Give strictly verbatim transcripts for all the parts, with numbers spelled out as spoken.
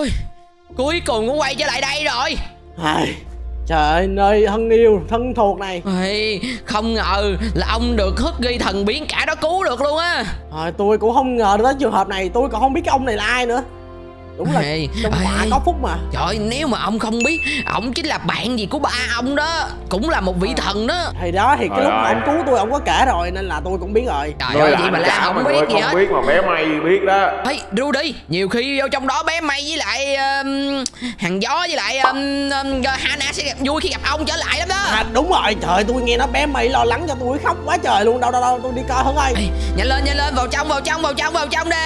Ôi, cuối cùng cũng quay trở lại đây rồi. Ai, trời ơi, nơi thân yêu, thân thuộc này. Ê, không ngờ là ông được Huggy thần biến cả đó cứu được luôn á. Rồi, tôi cũng không ngờ đến trường hợp này. Tôi còn không biết cái ông này là ai nữa. Đúng là Ê, trong họa ê. có phúc mà. Trời ơi, nếu mà ông không biết, ông chính là bạn gì của ba ông đó, cũng là một vị thần đó. Thì đó, thì cái Trời lúc mà ơi. ông cứu tôi, ông có kể rồi nên là tôi cũng biết rồi. Trời Ngươi ơi, là vậy mà anh la cả không mà biết ngươi gì không hết. biết mà bé May biết đó. Ê, Rudy, nhiều khi vô trong đó bé May với lại um, hàng gió với lại um, um, Hana sẽ vui khi gặp ông trở lại lắm đó. À đúng rồi, trời, tôi nghe nó bé May lo lắng cho tôi khóc quá trời luôn. Đâu đâu đâu, tôi đi coi thử coi. Ê, nhanh lên, nhanh lên, vào trong, vào trong, vào trong, vào trong đi.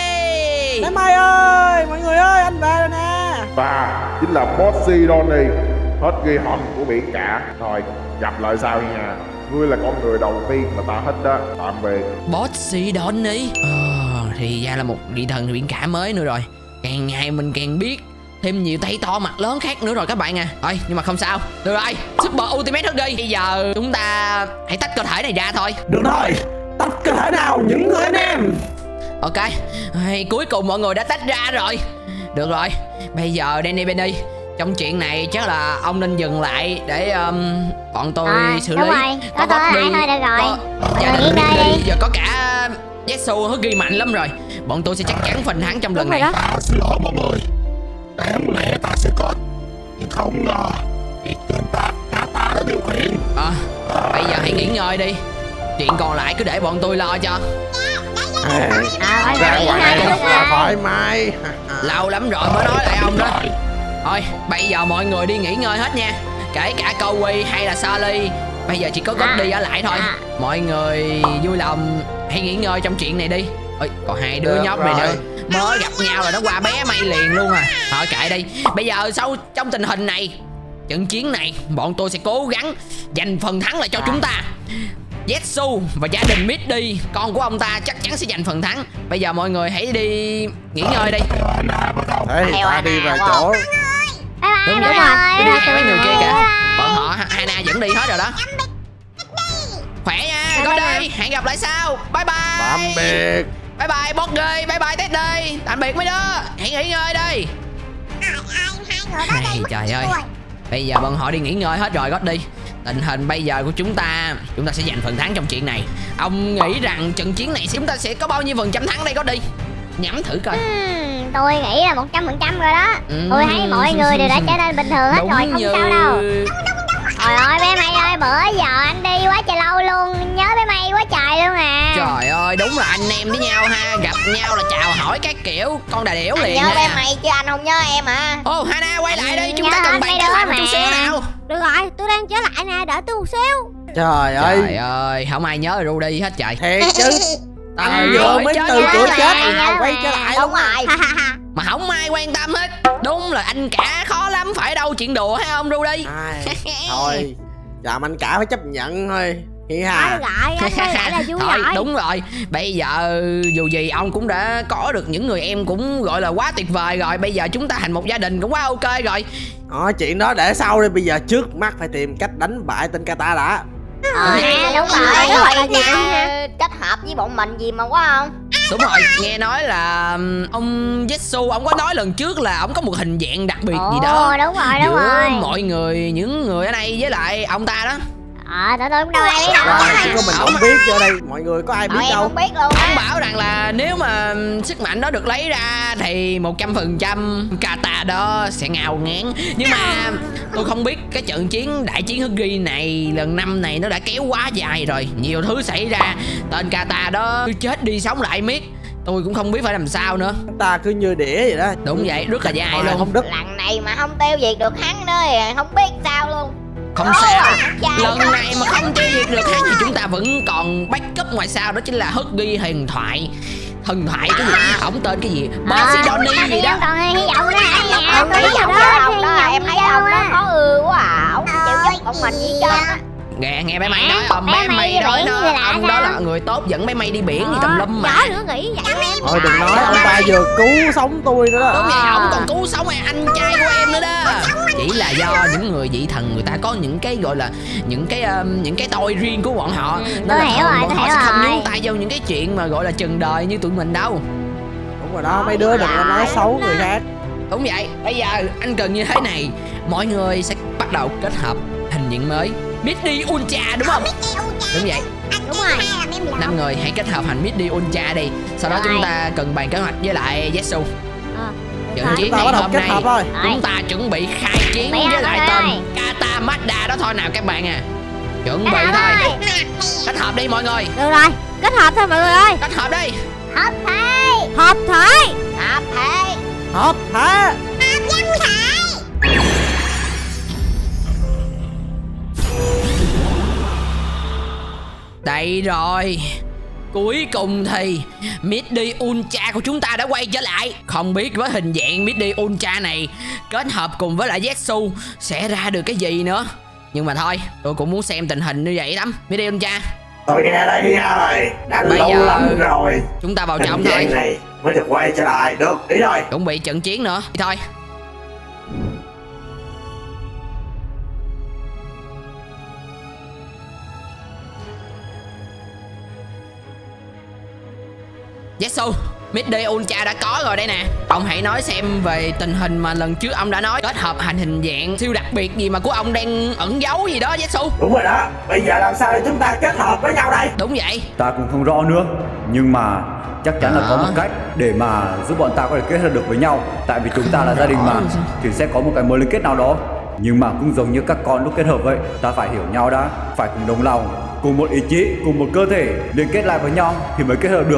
Bé May ơi, mọi người ơi, anh về rồi nè. Và chính là Bossy Donny, hết ghi hận của biển cả. Rồi, gặp lại sau nha. Ngươi là con người đầu tiên mà ta thích đó. Tạm biệt. Bossy Donny. Ờ, thì ra là một vị thần biển cả mới nữa rồi. Càng ngày mình càng biết thêm nhiều tay to mặt lớn khác nữa rồi các bạn à. Thôi, nhưng mà không sao. Được rồi, Super Ultimate Huggy. Bây giờ chúng ta hãy tách cơ thể này ra thôi. Được rồi, tách cơ thể nào những người anh em. Ok, hey, cuối cùng mọi người đã tách ra rồi. Được rồi, bây giờ Danny Benny, trong chuyện này chắc là ông nên dừng lại để um, bọn tôi À, xử đúng lý. rồi, có tôi lại thôi được rồi. Có gia Rồi, đình nghỉ ngơi Benny, đi. giờ có cả Jessu Huggy mạnh lắm rồi. Bọn tôi sẽ chắc chắn phần thắng trong lần Đúng rồi này. đó. Ta xin lỗi mọi người, đáng lẽ ta sẽ có, nhưng không ngờ vì tên ta cả ta đã điều khiển. À, bây giờ hãy nghỉ ngơi đi. Chuyện còn lại cứ để bọn tôi lo cho. À, mọi người Ra nghỉ ngoài ngơi này đi. rất là thoải mái. Lâu lắm rồi mới nói lại ông đó. Thôi, bây giờ mọi người đi nghỉ ngơi hết nha. Kể cả Kowi hay là Sally, bây giờ chỉ có Goldie ở lại thôi. Mọi người vui lòng hãy nghỉ ngơi trong chuyện này đi. Ôi, còn hai đứa Được nhóc này rồi. nữa. Mới gặp nhau là nó qua bé May liền luôn à. Thôi kệ đi. Bây giờ sau trong tình hình này, trận chiến này bọn tôi sẽ cố gắng giành phần thắng lại cho chúng ta. Zetsu và gia đình Middy, con của ông ta chắc chắn sẽ giành phần thắng. Bây giờ mọi người hãy đi nghỉ ngơi đi. Thế thì ta đi về chỗ. Bye bye, Đúng đúng rồi, rồi. đi Bye hai mấy người kia kìa. bye. Bọn họ Hana dẫn đi hết rồi đó. Khỏe nha, có đi. Hẹn gặp lại sau. Bye bye. Tạm biệt. Bye bye Boggy, bye bye Teddy. Tạm biệt mấy đứa. Hãy nghỉ ngơi đi. Này, trời ơi. Bây giờ bọn họ đi nghỉ ngơi hết rồi, gót đi. Tình hình bây giờ của chúng ta, chúng ta sẽ giành phần thắng trong chuyện này. Ông nghĩ rằng trận chiến này chúng ta sẽ có bao nhiêu phần trăm thắng đây, gót đi? Nhắm thử coi. Hmm, tôi nghĩ là một trăm phần trăm rồi đó. Ừ. Tôi thấy mọi người đều đã trở nên bình thường hết Đúng rồi, không như... sao đâu. Trời ơi bé May ơi, bữa giờ anh đi quá trời lâu luôn, nhớ bé May quá trời luôn à. Trời ơi, đúng là anh em với nhau ha. Gặp nhau là chào hỏi các kiểu. Con đà điểu liền nhớ bé ha. May chứ anh không nhớ em à. Ô Hana quay lại đi, chúng Nhớ ta cần anh bàn mấy cái đứa lại một chút mà. xíu nào. Được rồi, tôi đang trở lại nè, đợi tôi một xíu. Trời ơi, Trời ơi, không ai nhớ Rudy hết trời. thiệt chứ. Ta À, vừa rồi, mới chết từ rồi, cửa chết chết rồi. mà quay trở lại Đúng luôn á. rồi. Mà không ai quan tâm hết. Đúng là anh cả khó lắm, phải đâu chuyện đùa hay không Rudy? Ai, thôi, chạm anh cả phải chấp nhận thôi. Hi Thôi ha. được rồi, anh quay lại là vui Thôi rồi. đúng rồi. Bây giờ dù gì ông cũng đã có được những người em cũng gọi là quá tuyệt vời rồi. Bây giờ chúng ta thành một gia đình cũng quá ok rồi. Ờ, chuyện đó để sau đi. Bây giờ trước mắt phải tìm cách đánh bại tên Kata đã. Ờ ha, đúng rồi. Rồi, Đúng rồi rồi, gì ha. kết hợp với bọn mình gì mà quá không? Đúng rồi, nghe nói là um, ông Zetsu ông có nói lần trước là ông có một hình dạng đặc biệt gì đó. Ồ, đúng rồi, đúng giữa rồi. mọi người, những người ở đây với lại ông ta đó. Ờ, tụi tôi cũng đâu ai biết đâu. Rồi, chỉ có mình không biết cho đây. Mọi người có ai biết Tụi em đâu. không biết luôn Ông á. bảo rằng là nếu mà sức mạnh đó được lấy ra thì một trăm phần trăm Kata đó sẽ ngao ngán. Nhưng mà tôi không biết cái trận chiến đại chiến Huggy này lần năm này nó đã kéo quá dài rồi. Nhiều thứ xảy ra. Tên Kata đó cứ chết đi sống lại miết. Tôi cũng không biết phải làm sao nữa. Ta cứ như đĩa vậy đó. Đúng vậy, rất là dài Rồi, luôn. không đứt. Lần này mà không tiêu diệt được hắn nữa thì không biết sao luôn. Không sao. Lần này mà không tiêu diệt được hắn thì chúng ta vẫn còn backup ngoài sau, đó chính là Huggy huyền thoại. Thần thoại cái gì? Ổng tên cái gì? Bossy Donny gì đó. Còn hy vọng nữa hả? Ông Hy thấy vọng ông đó, ông hy đó, vọng em thấy đâu ông đó á. khó ưa quá à. Ông không chịu giúp bọn mình gì hết trơn á. Nghe nghe bé May nói, À, ông bé bé May May đi nói biển nó thì là ông đó sao? là người tốt dẫn bé May đi biển gì tùm lum mà. Chó nữa nghĩ vậy em. Thôi đừng nói, ông ta vừa cứu sống tôi nữa đó. Đúng vậy, ổng còn cứu sống anh trai của em nữa đó. Chỉ là do những người vị thần người ta có những cái gọi là những cái um, những cái tôi riêng của bọn họ, nên tôi là hiểu thường rồi, bọn tôi họ hiểu sẽ không rồi. nhúng tay vào những cái chuyện mà gọi là chừng đời như tụi mình đâu. Đúng rồi đó, mấy đứa đừng có nói xấu người khác. Đúng vậy. Bây giờ anh cần như thế này. Mọi người sẽ bắt đầu kết hợp hình diện mới Middy Ultra đúng không? Đúng vậy. Đúng rồi. Năm người hãy kết hợp thành Middy Ultra đi. Sau đó Rồi. chúng ta cần bàn kế hoạch với lại Zetsu. Ờ, Trận thôi. chiến Chúng ta ngày bắt đầu hôm kết nay hợp thôi. chúng ta chuẩn bị khai chiến Bây giờ với lại mọi tên người. Kata Mazda đó thôi nào các bạn à. Chuẩn Kết bị hợp thôi. thôi. Kết hợp đi mọi người. Được rồi, kết hợp thôi mọi người ơi. Kết hợp đi. Hợp thể. Hợp thể. Hợp thể. Hợp thể. Đây rồi. Cuối cùng thì Middy Ultra của chúng ta đã quay trở lại. Không biết với hình dạng Middy Ultra này kết hợp cùng với lại Zetsu sẽ ra được cái gì nữa. Nhưng mà thôi, tôi cũng muốn xem tình hình như vậy lắm. Middy Ultra, Tôi nghe đây rồi, đã Bây lâu giờ lắm rồi. chúng ta vào Hình trong thôi. dạng này mới được quay trở lại được. Đi rồi. Chuẩn bị trận chiến nữa. Đi thôi. Zetsu, Middy Ultra đã có rồi đây nè. Ông hãy nói xem về tình hình mà lần trước ông đã nói kết hợp thành hình dạng siêu đặc biệt gì mà của ông đang ẩn giấu gì đó Zetsu. Đúng rồi đó. Bây giờ làm sao để chúng ta kết hợp với nhau đây? Đúng vậy. Ta cũng không rõ nữa, nhưng mà chắc chắn là có Hả? một cách để mà giúp bọn ta có thể kết hợp được với nhau. Tại vì chúng ta là gia đình mà, thì sẽ có một cái mối liên kết nào đó. Nhưng mà cũng giống như các con lúc kết hợp vậy, ta phải hiểu nhau đã, phải cùng đồng lòng, cùng một ý chí, cùng một cơ thể liên kết lại với nhau thì mới kết hợp được.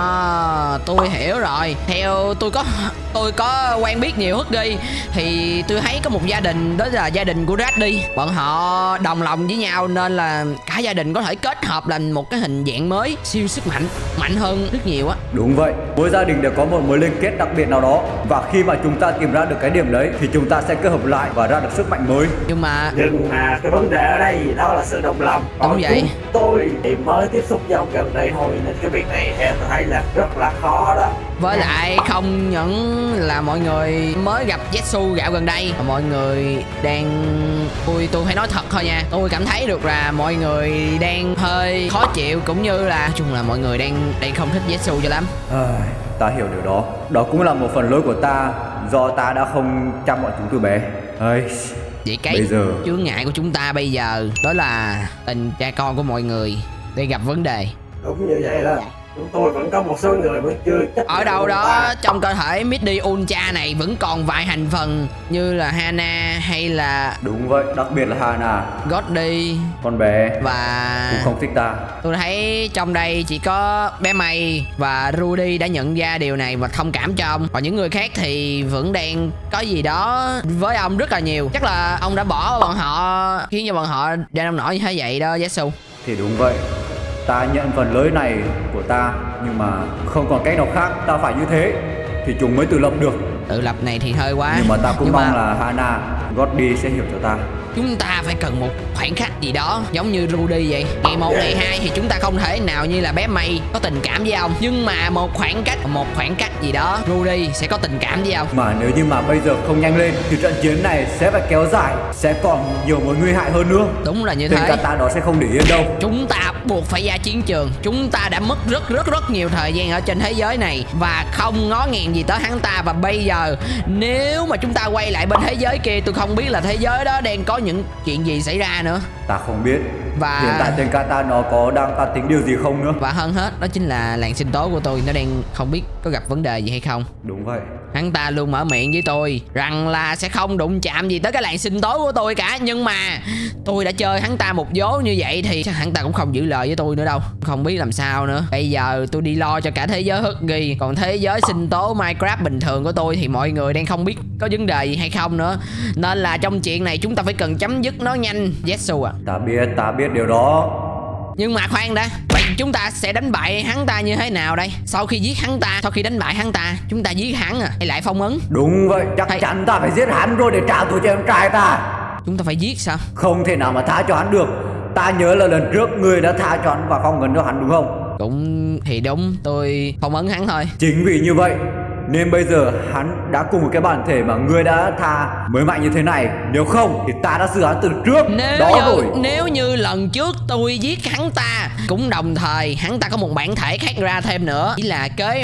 À, tôi hiểu rồi. Theo tôi có tôi có quen biết nhiều Huggy thì tôi thấy có một gia đình, đó là gia đình của Raddy. Bọn họ đồng lòng với nhau nên là cả gia đình có thể kết hợp thành một cái hình dạng mới siêu sức mạnh, mạnh hơn rất nhiều á. Đúng vậy, mỗi gia đình đều có một mối liên kết đặc biệt nào đó, và khi mà chúng ta tìm ra được cái điểm đấy thì chúng ta sẽ kết hợp lại và ra được sức mạnh mới. Nhưng mà Nhưng mà cái vấn đề ở đây đó là sự đồng lòng. Đúng Còn vậy. chúng tôi thì mới tiếp xúc nhau gần đây thôi, nên cái việc này em thấy là rất là khó đó. với lại không những là mọi người mới gặp Zetsu dạo gần đây mà mọi người đang tôi tôi phải nói thật thôi nha, tôi cảm thấy được là mọi người đang hơi khó chịu, cũng như là nói chung là mọi người đang đang không thích Zetsu cho lắm. À, ta hiểu điều đó. Đó cũng là một phần lỗi của ta, do ta đã không chăm bọn chúng từ bé. Ây, Vậy cái bây giờ chướng ngại của chúng ta bây giờ đó là tình cha con của mọi người đang gặp vấn đề. Đúng như vậy đó. Chúng tôi vẫn có một số người vẫn chưa chấp Ở nhận đâu chúng đó ta. trong cơ thể Middy Ultra này vẫn còn vài thành phần như là Hana hay là đúng vậy, đặc biệt là Hana, Goldie con bé và cũng không thích ta. tôi thấy trong đây chỉ có bé May và Rudy đã nhận ra điều này và thông cảm cho ông. Còn những người khác thì vẫn đang có gì đó với ông rất là nhiều. Chắc là ông đã bỏ bọn họ, khiến cho bọn họ ra nông nổi như thế vậy đó Zetsu. Thì đúng vậy, ta nhận phần lỗi này của ta, nhưng mà không còn cách nào khác, ta phải như thế thì chúng mới tự lập được. Tự lập này thì hơi quá. Nhưng mà ta cũng Nhưng mong mà là Hana, Goldie sẽ hiểu cho ta. chúng ta phải cần một khoảnh khắc gì đó giống như Rudy vậy. Ngày một ngày hai thì chúng ta không thể nào như là bé May có tình cảm với ông, nhưng mà một khoảng cách một khoảng cách gì đó Rudy sẽ có tình cảm với ông. Mà nếu như mà bây giờ không nhanh lên thì trận chiến này sẽ phải kéo dài, sẽ còn nhiều mối nguy hại hơn nữa. Đúng là như Tên thế. Kata đó sẽ không để yên đâu. Chúng ta buộc phải ra chiến trường. Chúng ta đã mất rất rất rất nhiều thời gian ở trên thế giới này và không ngó ngàng gì tới hắn ta. Và bây giờ nếu mà chúng ta quay lại bên thế giới kia, tôi không biết là thế giới đó đang có những chuyện gì xảy ra nữa. Ta không biết. Và hiện tại tên Kata nó có đang ta tính điều gì không nữa. Và hơn hết đó chính là làng sinh tố của tôi, nó đang không biết có gặp vấn đề gì hay không. Đúng vậy. Hắn ta luôn mở miệng với tôi rằng là sẽ không đụng chạm gì tới cái làng sinh tố của tôi cả. Nhưng mà tôi đã chơi hắn ta một vố như vậy thì chắc hắn ta cũng không giữ lời với tôi nữa đâu. Không biết làm sao nữa. Bây giờ tôi đi lo cho cả thế giới Huggy, còn thế giới sinh tố Minecraft bình thường của tôi thì mọi người đang không biết có vấn đề gì hay không nữa. Nên là trong chuyện này chúng ta phải cần chấm dứt nó nhanh Zetsu à. Ta biết, ta biết điều đó. Nhưng mà khoan đã, vậy chúng ta sẽ đánh bại hắn ta như thế nào đây? Sau khi giết hắn ta, sau khi đánh bại hắn ta, chúng ta giết hắn à hay lại phong ấn? Đúng vậy, chắc Hay- chắn ta phải giết hắn rồi để trả thù cho em trai ta. Chúng ta phải giết sao? Không thể nào mà tha cho hắn được. Ta nhớ là lần trước ngươi đã tha cho hắn và phong ấn cho hắn đúng không? Cũng thì đúng, tôi phong ấn hắn thôi. Chính vì như vậy nên bây giờ hắn đã cùng một cái bản thể mà ngươi đã tha mới mạnh như thế này. Nếu không thì ta đã xử hắn từ trước Nếu đó như, rồi. nếu như lần trước tôi giết hắn ta, cũng đồng thời hắn ta có một bản thể khác ra thêm nữa, chỉ là kế hoạch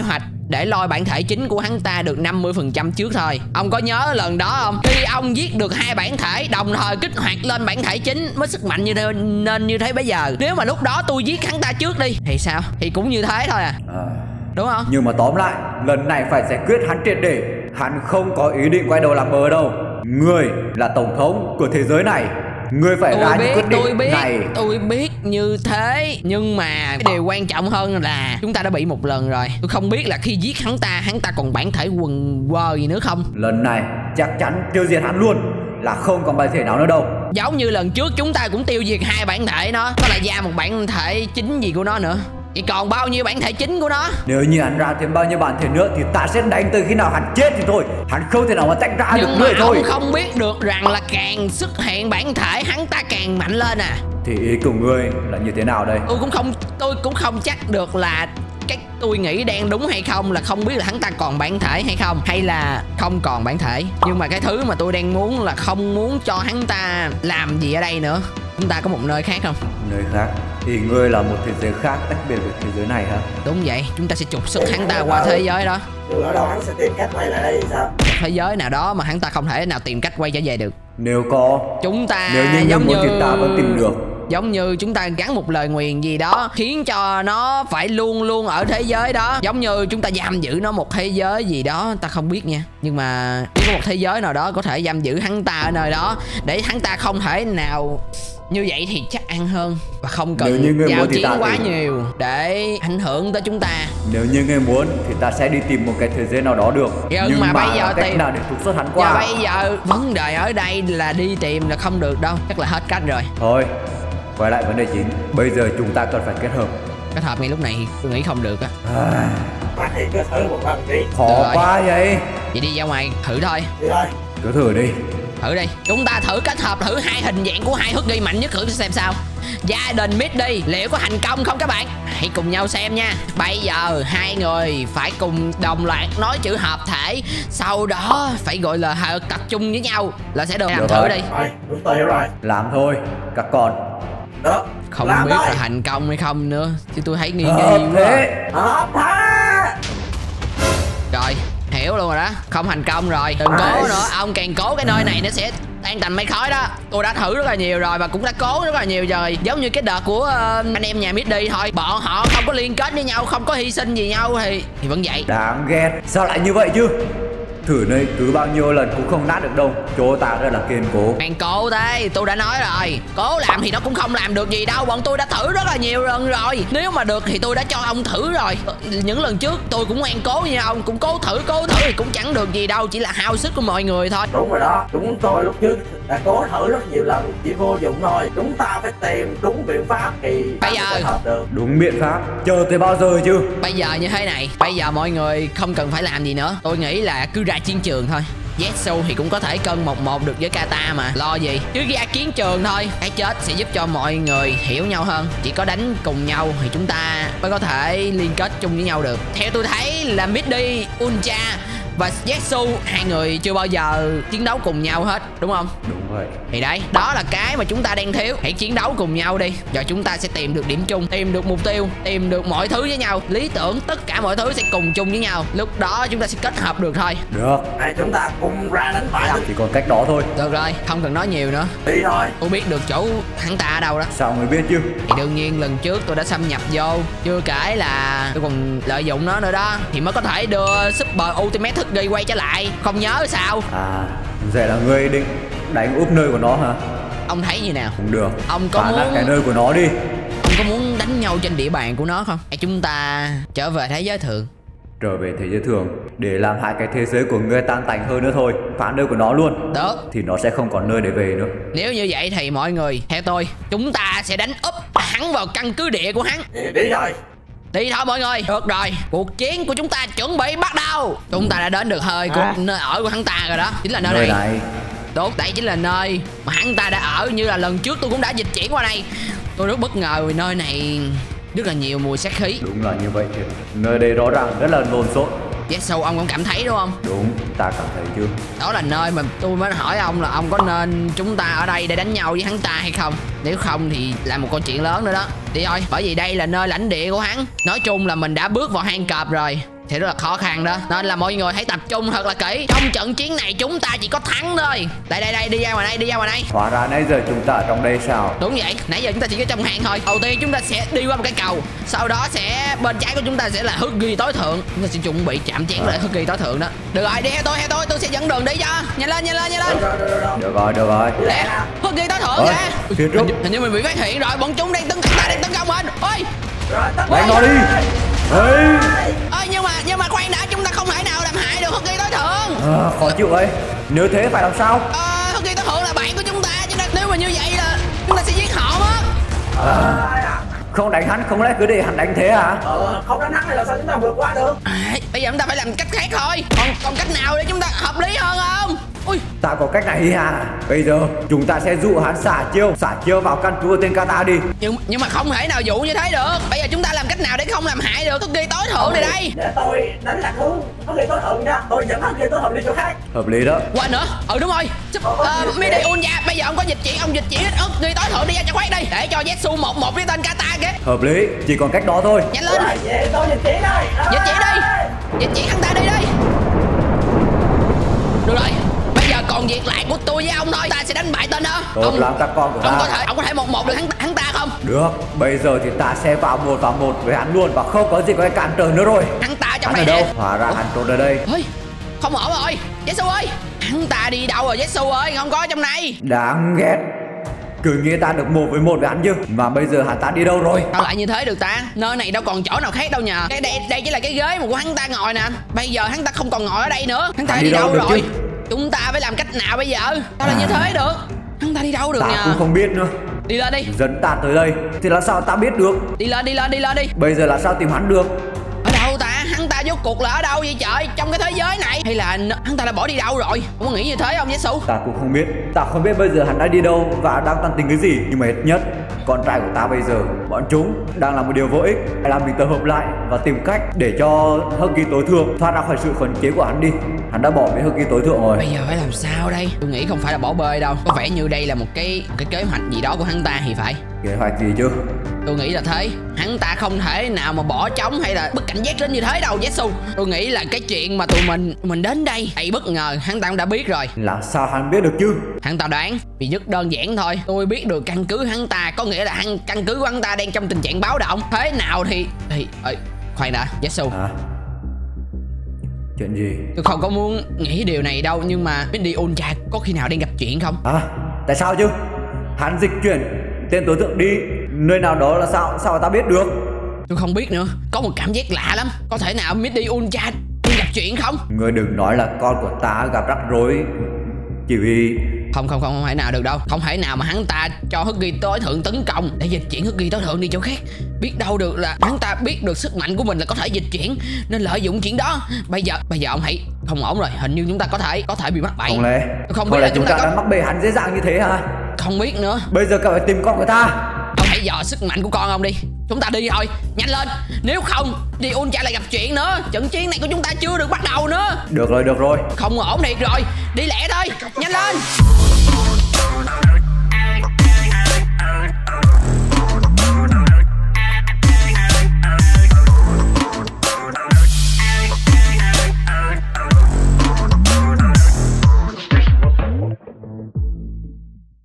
để lôi bản thể chính của hắn ta được năm mươi phần trăm trước thôi. Ông có nhớ lần đó không? Khi ông giết được hai bản thể đồng thời kích hoạt lên bản thể chính mới sức mạnh như thế, nên như thế bây giờ. Nếu mà lúc đó tôi giết hắn ta trước đi thì sao? Thì cũng như thế thôi à, à. Đúng không? Nhưng mà tóm lại, lần này phải giải quyết hắn triệt để. Hắn không có ý định quay đầu làm bờ đâu. Ngươi là tổng thống của thế giới này, ngươi phải tôi ra biết, những quyết định tôi biết, này. Tôi biết như thế. Nhưng mà cái điều quan trọng hơn là chúng ta đã bị một lần rồi. Tôi không biết là khi giết hắn ta, hắn ta còn bản thể quần quờ gì nữa không. Lần này chắc chắn tiêu diệt hắn luôn, là không còn bản thể nào nữa đâu. Giống như lần trước chúng ta cũng tiêu diệt hai bản thể nó, có là ra một bản thể chính gì của nó nữa. Chỉ còn bao nhiêu bản thể chính của nó. Nếu như hắn ra thêm bao nhiêu bản thể nữa thì ta sẽ đánh tới khi nào hắn chết thì thôi. Hắn không thể nào mà tách ra nhưng được mà người thôi. ông không biết được rằng là càng xuất hiện bản thể hắn ta càng mạnh lên à. Thì ý của ngươi là như thế nào đây? Tôi cũng không tôi cũng không chắc được là cái tôi nghĩ đang đúng hay không, là không biết là hắn ta còn bản thể hay không, hay là không còn bản thể. Nhưng mà cái thứ mà tôi đang muốn là không muốn cho hắn ta làm gì ở đây nữa. Chúng ta có một nơi khác không? Nơi khác? Thì ngươi là một thế giới khác tách biệt với thế giới này hả? Đúng vậy, chúng ta sẽ trục xuất hắn ta qua thế giới đó. Từ ở đâu hắn sẽ tìm cách quay lại đây thì sao? Thế giới nào đó mà hắn ta không thể nào tìm cách quay trở về được. Nếu có, chúng ta nếu như giống muốn như thì ta vẫn tìm được. Giống như chúng ta gắn một lời nguyền gì đó khiến cho nó phải luôn luôn ở thế giới đó. Giống như chúng ta giam giữ nó một thế giới gì đó, ta không biết nha. Nhưng mà nếu có một thế giới nào đó có thể giam giữ hắn ta ở nơi đó, để hắn ta không thể nào. Như vậy thì chắc ăn hơn. Và không cần giao chiến quá thì... nhiều để ảnh hưởng tới chúng ta. Nếu như ngươi muốn thì ta sẽ đi tìm một cái thế giới nào đó được. Nhưng, Nhưng mà, mà bây giờ cách tìm nào để trục xuất hắn qua. Và bây giờ vấn đề ở đây là đi tìm là không được đâu. Chắc là hết cách rồi. Thôi, quay lại vấn đề chính. Bây giờ chúng ta cần phải kết hợp. Kết hợp ngay lúc này tôi nghĩ không được á. À... Bạn thì cứ thử một lần đi. Khó quá vậy. Vậy đi ra ngoài thử thôi. Đi thôi. Cứ thử đi. Thử đi. Chúng ta thử kết hợp thử hai hình dạng của hai Huggy mạnh nhất thử xem sao. Gia đình Middy liệu có thành công không các bạn? Hãy cùng nhau xem nha. Bây giờ hai người phải cùng đồng loạt nói chữ hợp thể. Sau đó phải gọi là hợp tập trung với nhau là sẽ được. Làm được thử rồi. Đi rồi, đúng tôi hiểu rồi. Làm thôi các con. Được. Không làm biết thôi. là thành công hay không nữa. Chứ tôi thấy nghi nghi quá. Hợp thể. Rồi hiểu luôn rồi đó. Không thành công rồi. Đừng cố nữa. Ông càng cố cái nơi này nó sẽ tan thành mây khói đó. Tôi đã thử rất là nhiều rồi và cũng đã cố rất là nhiều rồi. Giống như cái đợt của uh, anh em nhà Middy thôi. Bọn họ không có liên kết với nhau, không có hy sinh gì nhau thì thì vẫn vậy. Đáng ghét. Sao lại như vậy chứ? Thử nơi cứ bao nhiêu lần cũng không nát được đâu. Chỗ ta rất là kiên cố. Bạn cố thế, tôi đã nói rồi. Cố làm thì nó cũng không làm được gì đâu. Bọn tôi đã thử rất là nhiều lần rồi. Nếu mà được thì tôi đã cho ông thử rồi. Những lần trước tôi cũng ngoan cố như ông. Cũng cố thử, cố thử thì cũng chẳng được gì đâu. Chỉ là hao sức của mọi người thôi. Đúng rồi đó. Chúng tôi lúc trước đã cố thử rất nhiều lần, chỉ vô dụng thôi. Chúng ta phải tìm đúng biện pháp thì bây giờ hợp được. Đúng biện pháp? Chờ tới bao giờ chứ? Bây giờ như thế này. Bây giờ mọi người không cần phải làm gì nữa. Tôi nghĩ là cứ ra chiến trường thôi. Zetsu thì cũng có thể cân một một được với Kata mà. Lo gì. Chứ ra chiến trường thôi. Cái chết sẽ giúp cho mọi người hiểu nhau hơn. Chỉ có đánh cùng nhau thì chúng ta mới có thể liên kết chung với nhau được. Theo tôi thấy là Middy, Ultra và Zetsu hai người chưa bao giờ chiến đấu cùng nhau hết, đúng không? Đúng vậy. Thì đấy, đó là cái mà chúng ta đang thiếu. Hãy chiến đấu cùng nhau đi. Rồi chúng ta sẽ tìm được điểm chung, tìm được mục tiêu, tìm được mọi thứ với nhau. Lý tưởng tất cả mọi thứ sẽ cùng chung với nhau. Lúc đó chúng ta sẽ kết hợp được thôi. Được. Này chúng ta cùng ra đánh bại. Chỉ còn cách đó thôi. Được rồi, không cần nói nhiều nữa. Đi thôi. Tôi biết được chỗ hắn ta ở đâu đó. Sao người biết chứ? Thì đương nhiên lần trước tôi đã xâm nhập vô. Chưa kể là tôi còn lợi dụng nó nữa đó. Thì mới có thể đưa Super Ultimate Huggy quay trở lại. Không nhớ sao? À, vậy là ngươi định đánh úp nơi của nó hả? Ông thấy như nào? Cũng được. Ông có phá muốn nát cái nơi của nó đi. Ông có muốn đánh nhau trên địa bàn của nó không? Hay chúng ta trở về thế giới thường? Trở về thế giới thường để làm hai cái thế giới của ngươi tan tành hơn nữa thôi. Phá nơi của nó luôn. Được. Thì nó sẽ không còn nơi để về nữa. Nếu như vậy thì mọi người theo tôi, chúng ta sẽ đánh úp hắn vào căn cứ địa của hắn. Đi, đi thôi. Đi thôi mọi người. Được rồi, cuộc chiến của chúng ta chuẩn bị bắt đầu. Chúng ta đã đến được hơi của à. nơi ở của hắn ta rồi đó. Chính là nơi, nơi này. này Tốt, đây chính là nơi mà hắn ta đã ở. Như là lần trước tôi cũng đã dịch chuyển qua đây. Tôi rất bất ngờ vì nơi này rất là nhiều mùi sát khí. Đúng là như vậy thiệt. Nơi đây rõ ràng rất là lộn xộn. Zetsu, ông cũng cảm thấy đúng không? Đúng, ta cảm thấy chứ. Đó là nơi mà tôi mới hỏi ông là ông có nên chúng ta ở đây để đánh nhau với hắn ta hay không. Nếu không thì là một câu chuyện lớn nữa đó. Đi thôi, bởi vì đây là nơi lãnh địa của hắn. Nói chung là mình đã bước vào hang cọp rồi. sẽ rất là khó khăn đó. Nên là mọi người hãy tập trung thật là kỹ. Trong trận chiến này chúng ta chỉ có thắng thôi. Đây đây đây, đi ra ngoài đây, đi ra ngoài đây. Hóa ra nãy giờ chúng ta ở trong đây sao? Đúng vậy, nãy giờ chúng ta chỉ có trong hang thôi. Đầu tiên chúng ta sẽ đi qua một cái cầu, sau đó sẽ bên trái của chúng ta sẽ là Huggy tối thượng. Chúng ta sẽ chuẩn bị chạm chén lại Huggy tối thượng đó. Được rồi, đi theo tôi, theo tôi, tôi sẽ dẫn đường đi cho. Nhanh lên, nhanh lên, nhanh lên. Được rồi, được rồi. Nè, Huggy tối thượng kìa. Phía trước. Hình như mình bị phát hiện rồi, bọn chúng đang tấn công ta, đang tấn công mình. Ôi, đánh nó đi. Ê, ơi nhưng mà nhưng mà khoan đã, chúng ta không thể nào làm hại được Huggy tối thượng. à, khó chịu ấy. Nếu thế phải làm sao? Ờ, Huggy tối thượng là bạn của chúng ta, cho nên nếu mà như vậy là chúng ta sẽ giết họ mất. À, không đánh hắn, không lẽ cứ để hắn đánh thế hả? Ờ, không đánh hắn này là sao chúng ta vượt qua được? À, bây giờ chúng ta phải làm cách khác thôi. Còn còn cách nào để chúng ta hợp lý hơn không? Ui, Ta có cách này à? Bây giờ chúng ta sẽ dụ hắn xả chiêu, xả chiêu vào căn cứ của tên Kata đi. nhưng nhưng mà không thể nào dụ như thế được. Bây giờ chúng ta làm cách nào để không làm hại được Huggy tối thượng này đây? Để tôi đánh lạc hướng Huggy tối thượng nha. Tôi dẫn Huggy tối thượng đi chỗ khác. Hợp lý đó. Quên nữa. Ừ đúng rồi. Uh, Midi Unya, bây giờ ông có dịch chuyển, ông dịch chuyển Huggy tối thượng đi ra cho khoát đi, để cho Zetsu một một với tên Kata kìa. Hợp lý, chỉ còn cách đó thôi. Nhanh lên. Rồi, về tôi dịch chuyển đây. Dịch chuyển đi. Dịch chuyển hắn ta đi đi. Được rồi. Bây giờ còn việc lại của tôi với ông thôi. Ta sẽ đánh bại tên đó. Tốt Ông lắm các con của ông ta. có thể ông có thể một một được hắn hắn ta không? Được, bây giờ thì ta sẽ vào một vào một với hắn luôn và không có gì có thể cản trở nữa rồi. Hắn ta trong Hắn này ở nè. đâu? Hóa ra hắn trốn ở đây. Ôi, không ổn rồi. Zetsu ơi, hắn ta đi đâu rồi Zetsu ơi? Không có trong này. Đáng ghét. Cứ nghĩ ta được một với một với hắn chứ. Mà bây giờ hắn ta đi đâu rồi? Sao lại như thế được ta? Nơi này đâu còn chỗ nào khác đâu nhờ. Cái đây đây chỉ là cái ghế mà của hắn ta ngồi nè. Bây giờ hắn ta không còn ngồi ở đây nữa. Hắn ta Hắn đi, đi đâu đâu được rồi? chứ? Chúng ta phải làm cách nào bây giờ? Sao lại như thế được? Hắn ta đi đâu được Ta nhờ? cũng không biết nữa. Đi lên đi. Dẫn ta tới đây thì làm sao ta biết được? Đi lên đi lên đi lên đi. Bây giờ là sao tìm hắn được? Ở đâu ta? Hắn ta rốt cuộc là ở đâu vậy trời? Trong cái thế giới này hay là n- hắn ta đã bỏ đi đâu rồi? Không có nghĩ như thế không Zetsu? Ta cũng không biết. Ta không biết bây giờ hắn đã đi đâu và đang tận tình cái gì. Nhưng mà ít nhất con trai của ta bây giờ, bọn chúng đang làm một điều vô ích. Hãy làm mình tập hợp lại và tìm cách để cho Huggy tối thượng thoát ra khỏi sự khống chế của hắn đi. Hắn đã bỏ với Huggy tối thượng rồi. Bây giờ phải làm sao đây? Tôi nghĩ không phải là bỏ bê đâu. Có vẻ như đây là một cái một cái kế hoạch gì đó của hắn ta thì phải. Kế hoạch gì chứ? Tôi nghĩ là thế. Hắn ta không thể nào mà bỏ trống hay là bất cảnh giác đến như thế đâu Zetsu. Tôi nghĩ là cái chuyện mà tụi mình mình đến đây đầy bất ngờ, hắn ta cũng đã biết rồi. Làm sao hắn biết được chứ? Hắn ta đoán vì rất đơn giản thôi. Tôi biết được căn cứ hắn ta, có nghĩa là hắn, căn cứ của hắn ta đang trong tình trạng báo động. Thế nào thì thì ơi, khoan đã Zetsu. Hả? Chuyện gì? Tôi không có muốn nghĩ điều này đâu, nhưng mà Midi Unya có khi nào đang gặp chuyện không? À, tại sao chứ? Hắn dịch chuyển tên tối thượng đi nơi nào đó là sao? Sao mà ta biết được? Tôi không biết nữa. Có một cảm giác lạ lắm. Có thể nào Midi Unya đang gặp chuyện không? Ngươi đừng nói là con của ta gặp rắc rối chỉ vì... Không không không không thể nào được đâu. Không thể nào mà hắn ta cho Huggy tối thượng tấn công để dịch chuyển Huggy tối thượng đi chỗ khác. Biết đâu được là hắn ta biết được sức mạnh của mình là có thể dịch chuyển nên lợi dụng chuyện đó. Bây giờ bây giờ ông hãy không ổn rồi. Hình như chúng ta có thể có thể bị mắc bẫy. Không lẽ Không biết Không là lẽ chúng chúng ta ta có... đã mắc bẫy hắn dễ dàng như thế hả? Không biết nữa. Bây giờ cậu phải tìm con của ta. Ông hãy dò sức mạnh của con ông đi. Chúng ta đi thôi, nhanh lên. Nếu không đi Unya lại gặp chuyện nữa. Trận chiến này của chúng ta chưa được bắt đầu nữa. Được rồi, được rồi. Không ổn thiệt rồi. Đi lẹ thôi, nhanh lên.